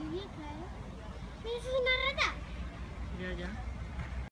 ये क्या है? ये इसमें ना रहता। Ya, ya.